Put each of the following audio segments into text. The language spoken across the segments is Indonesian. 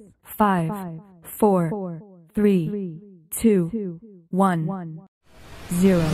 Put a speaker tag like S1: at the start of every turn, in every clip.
S1: 5, 4, 3, 2, 1, 0.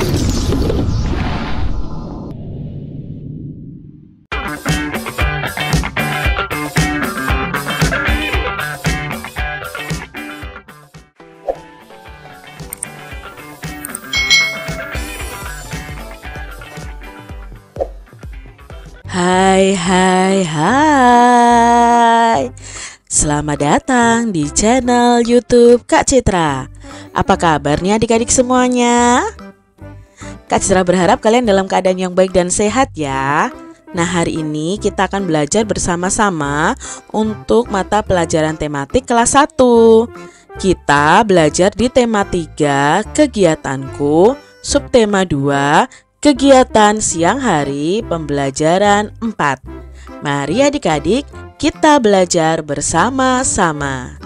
S2: Hai. Selamat datang di channel YouTube Kak Citra. Apa kabarnya adik-adik semuanya? Kak Citra berharap kalian dalam keadaan yang baik dan sehat ya. Nah, hari ini kita akan belajar bersama-sama untuk mata pelajaran tematik kelas 1. Kita belajar di tema 3, kegiatanku, subtema 2, kegiatan siang hari, pembelajaran 4. Mari adik-adik kita belajar bersama-sama.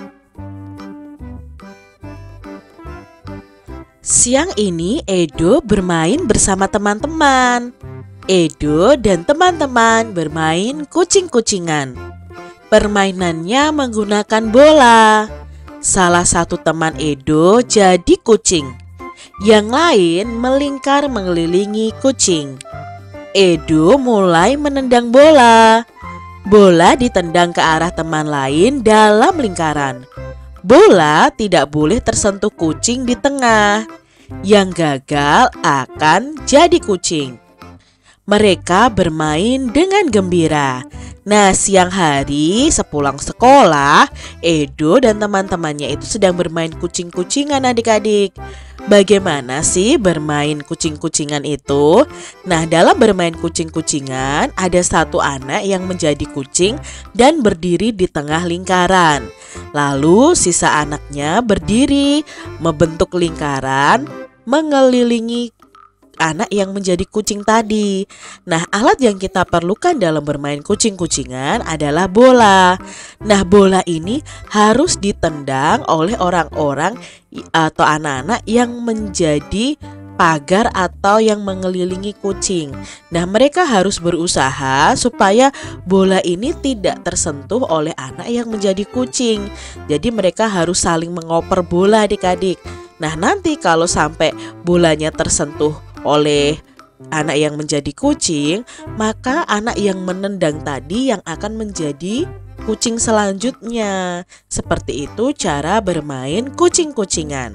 S2: Siang ini Edo bermain bersama teman-teman. Edo dan teman-teman bermain kucing-kucingan. Permainannya menggunakan bola. Salah satu teman Edo jadi kucing. Yang lain melingkar mengelilingi kucing. Edo mulai menendang bola. Bola ditendang ke arah teman lain dalam lingkaran. Bola tidak boleh tersentuh kucing di tengah. Yang gagal akan jadi kucing. Mereka bermain dengan gembira. Nah, siang hari sepulang sekolah, Edo dan teman-temannya itu sedang bermain kucing-kucingan adik-adik. Bagaimana sih bermain kucing-kucingan itu? Nah, dalam bermain kucing-kucingan ada satu anak yang menjadi kucing dan berdiri di tengah lingkaran. Lalu sisa anaknya berdiri membentuk lingkaran mengelilingi anak yang menjadi kucing tadi. Nah, alat yang kita perlukan dalam bermain kucing-kucingan adalah bola. Nah, bola ini harus ditendang oleh orang-orang atau anak-anak yang menjadi pagar atau yang mengelilingi kucing. Nah, mereka harus berusaha supaya bola ini tidak tersentuh oleh anak yang menjadi kucing. Jadi mereka harus saling mengoper bola adik-adik. Nah, nanti kalau sampai bolanya tersentuh oleh anak yang menjadi kucing, maka anak yang menendang tadi yang akan menjadi kucing selanjutnya. Seperti itu cara bermain kucing-kucingan.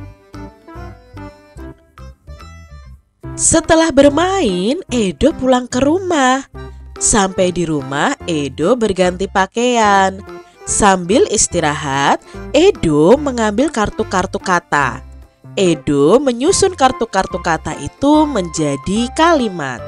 S2: Setelah bermain, Edo pulang ke rumah. Sampai di rumah, Edo berganti pakaian. Sambil istirahat, Edo mengambil kartu-kartu kata. Edo menyusun kartu-kartu kata itu menjadi kalimat.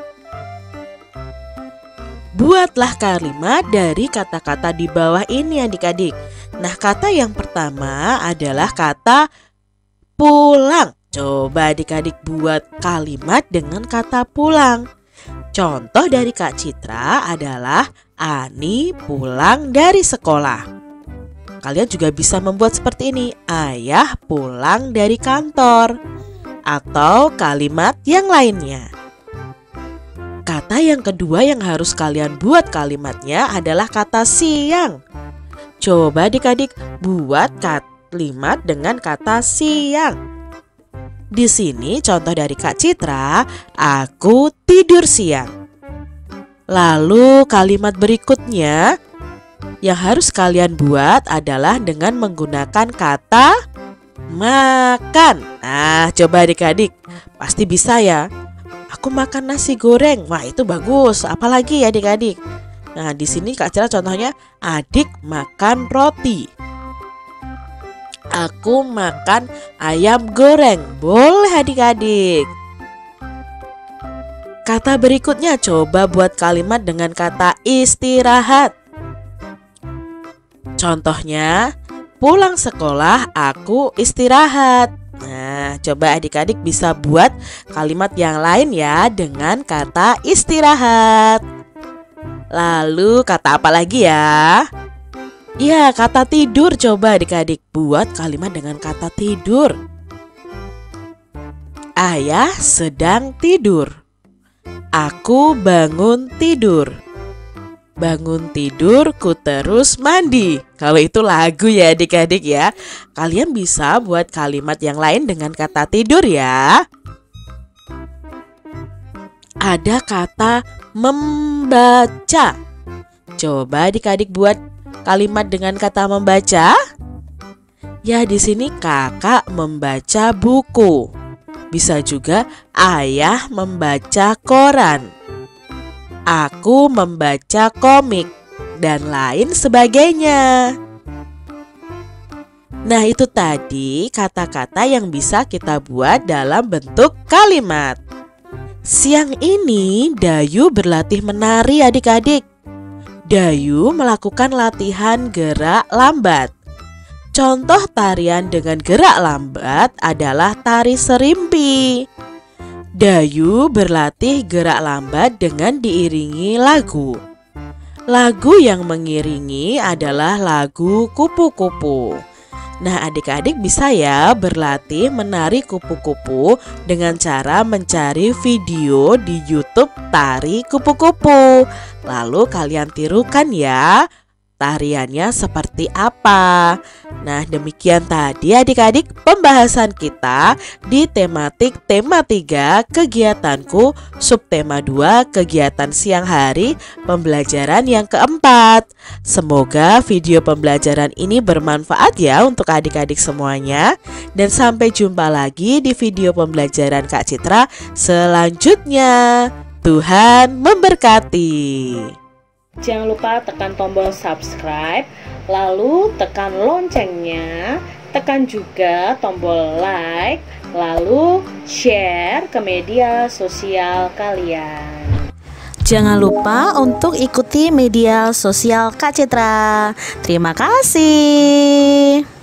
S2: Buatlah kalimat dari kata-kata di bawah ini adik-adik. Nah, kata yang pertama adalah kata pulang. Coba adik-adik buat kalimat dengan kata pulang. Contoh dari Kak Citra adalah Ani pulang dari sekolah. Kalian juga bisa membuat seperti ini. Ayah pulang dari kantor. Atau kalimat yang lainnya. Kata yang kedua yang harus kalian buat kalimatnya adalah kata siang. Coba adik-adik buat kalimat dengan kata siang. Di sini contoh dari Kak Citra, aku tidur siang. Lalu kalimat berikutnya yang harus kalian buat adalah dengan menggunakan kata makan. Nah, coba adik-adik, pasti bisa ya. Aku makan nasi goreng. Wah, itu bagus. Apalagi ya adik-adik? Nah, di sini Kak Citra contohnya adik makan roti. Aku makan ayam goreng. Boleh adik-adik. Kata berikutnya coba buat kalimat dengan kata istirahat. Contohnya, pulang sekolah aku istirahat. Nah, coba adik-adik bisa buat kalimat yang lain ya dengan kata istirahat. Lalu kata apa lagi ya? Ya, kata tidur. Coba adik-adik buat kalimat dengan kata tidur. Ayah sedang tidur. Aku bangun tidur. Bangun tidur ku terus mandi. Kalau itu lagu ya adik-adik ya. Kalian bisa buat kalimat yang lain dengan kata tidur ya. Ada kata membaca. Coba adik-adik buat kalimat dengan kata membaca. Ya, di sini kakak membaca buku. Bisa juga ayah membaca koran. Aku membaca komik dan lain sebagainya. Nah, itu tadi kata-kata yang bisa kita buat dalam bentuk kalimat. Siang ini Dayu berlatih menari adik-adik. Dayu melakukan latihan gerak lambat. Contoh tarian dengan gerak lambat adalah tari serimpi. Dayu berlatih gerak lambat dengan diiringi lagu. Lagu yang mengiringi adalah lagu kupu-kupu. Nah, adik-adik bisa ya berlatih menari kupu-kupu dengan cara mencari video di YouTube tari kupu-kupu. Lalu kalian tirukan ya tariannya seperti apa. Nah, demikian tadi adik-adik pembahasan kita di tematik tema 3 kegiatanku, subtema 2 kegiatan siang hari, pembelajaran yang keempat. Semoga video pembelajaran ini bermanfaat ya untuk adik-adik semuanya. Dan sampai jumpa lagi di video pembelajaran Kak Citra selanjutnya. Tuhan memberkati.
S3: Jangan lupa tekan tombol subscribe, lalu tekan loncengnya, tekan juga tombol like, lalu share ke media sosial kalian.
S4: Jangan lupa untuk ikuti media sosial Kak Citra. Terima kasih.